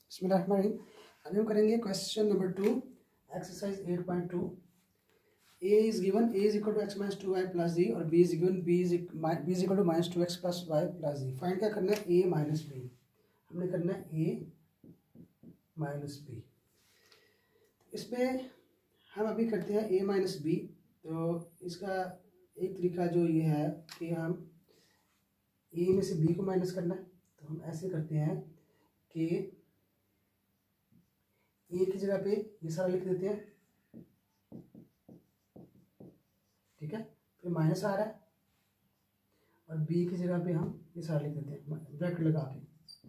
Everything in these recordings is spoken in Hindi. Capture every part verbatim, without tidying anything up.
बिस्मिल्लाहिर्रहमानिर्रहीम। अभी हम करेंगे question number two, exercise eight point two. A is given A is equal to x minus two y plus z और B is given B is B is equal to minus two x plus y plus z. Find क्या करना है? A minus B. हमने करना है ए माइनस बी। इसमें हम अभी करते हैं ए माइनस बी। तो इसका एक तरीका जो ये है कि हम ए में से बी को माइनस करना है। तो हम ऐसे करते हैं कि ए की जगह पे ये सारा लिख देते हैं, ठीक है। फिर माइनस आ रहा है और बी की जगह पे हम ये सारा लिख देते हैं ब्रैकेट लगा के,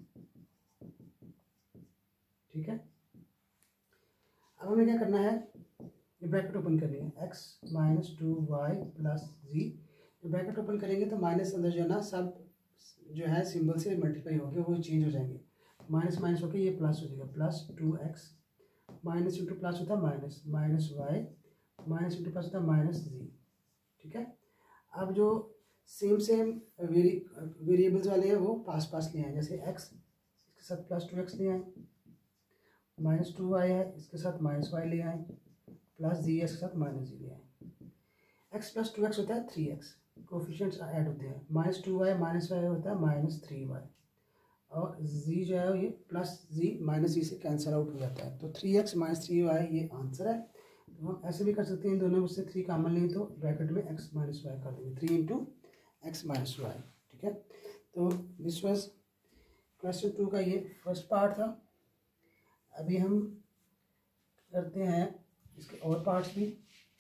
ठीक है। अब हमें क्या करना है? ये ब्रैकेट ओपन करनी है, x minus two y plus z. Bracket open करेंगे तो माइनस अंदर जो है ना सब जो है सिंबल से मल्टीप्लाई होकर वो चेंज हो जाएंगे। माइनस माइनस होकर ये प्लस हो जाएगा, plus two x minus into plus होता है minus minus y minus into plus होता है माइनस जी, ठीक है। अब जो सेम सेम वेरी वेरिएबल्स वाले हैं वो पास पास ले आए, जैसे x इसके साथ प्लस टू एक्स ले आए, माइनस टू वाई है इसके साथ माइनस वाई ले आए, प्लस जी है इसके साथ माइनस जी ले आए। x प्लस टू एक्स होता है थ्री एक्स, कोफिशिएंट्स ऐड होते हैं। Minus two y minus y होता है माइनस थ्री वाई और z जो है ये प्लस जी माइनस जी से कैंसिल आउट हो जाता है। तो three x minus three y ये आंसर है। तो हम ऐसे भी कर सकते हैं, इन दोनों में से थ्री कॉमन लें तो ब्रैकेट में x माइनस वाई कर देंगे, three into x minus y, ठीक है। तो दिस वाज क्वेश्चन टू का ये फर्स्ट पार्ट था। अभी हम करते हैं इसके और पार्ट्स भी।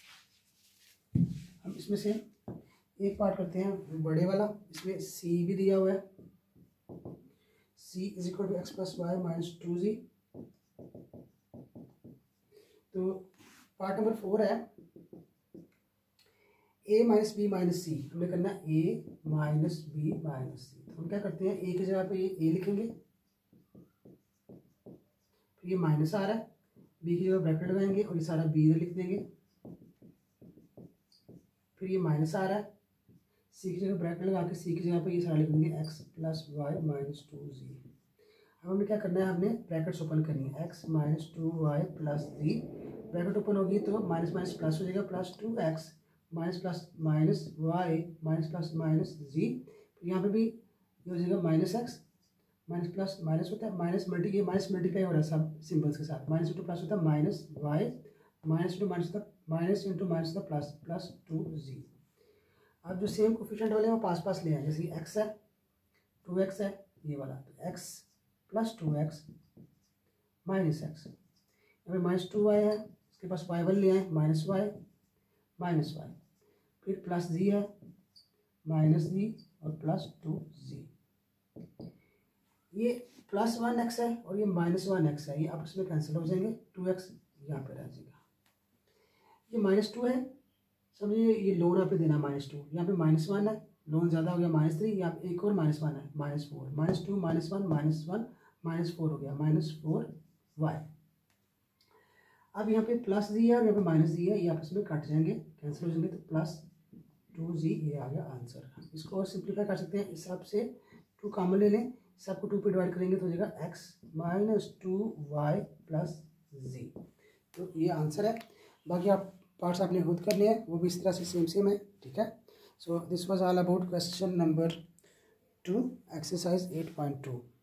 हम इसमें से एक पार्ट करते हैं बड़े वाला, इसमें c भी दिया हुआ है, c is equal to x plus y minus two z. तो पार्ट नंबर फोर है a minus B minus C. हमें करना है a minus B minus C. तो हम क्या करते हैं, a की जगह पे ये a लिखेंगे, फिर ये माइनस आ रहा है, b की जगह ब्रैकेट लगाएंगे और ये सारा b इधर लिख देंगे, फिर ये माइनस आ रहा है, c की जगह ब्रैकेट लगा के c की जगह पे ये सारा लिख देंगे x plus y minus two z. अब हमें क्या करना है, हमने ब्रैकेट्स ओपन करनी है, x minus two y plus z. Bracket open होगी तो माइनस माइनस प्लस हो जाएगा, plus two x minus plus minus y minus plus minus z. फिर यहाँ पे भी ये हो जाएगा minus x minus plus minus होता है, माइनस मल्टी ये माइनस मल्टीप्लाई हो रहा है सब सिंबल्स के साथ, माइनस इंटू प्लस होता है minus y minus into minus होता है माइनस इंटू माइनस होता है प्लस प्लस टू जी। अब जो सेम कोफिशिएंट वाले हैं वो पास पास ले आए, जैसे एक्स है टू एक्स है ये वाला, तो x plus two x minus x, यहाँ पे माइनस टू वाई है इसके पास वाई वन ले आए, माइनस वाई माइनस वाई, फिर प्लस जी है माइनस जी और प्लस टू जी। ये प्लस वन एक्स है और ये माइनस वन एक्स है, ये आपस में कैंसिल हो जाएंगे, टू एक्स यहाँ पे रह जाएगा। ये माइनस टू है, समझिए ये लोन यहाँ पे देना माइनस टू, यहाँ पे माइनस वन है, लोन ज़्यादा हो गया माइनस थ्री, यहाँ पे एक और माइनस वन है minus four, minus two minus one minus one minus four हो गया माइनस फोर वाई। अब यहाँ पे प्लस जी है और यहाँ पे माइनस जी है, ये आपस में कट जाएंगे कैंसिल हो जाएंगे, तो प्लस टू जी ये आ गया आंसर। इसको और सिंप्लीफाई कर सकते हैं, इस हिसाब से टू कॉमन ले लें, सबको टू पे डिवाइड करेंगे तो हो जाएगा x minus two y plus z. तो ये आंसर है। बाकी आप पार्ट्स आपने खुद कर लिया है, वो भी इस तरह से सेम सेम है, ठीक है। So this was all about question number two, exercise eight point to.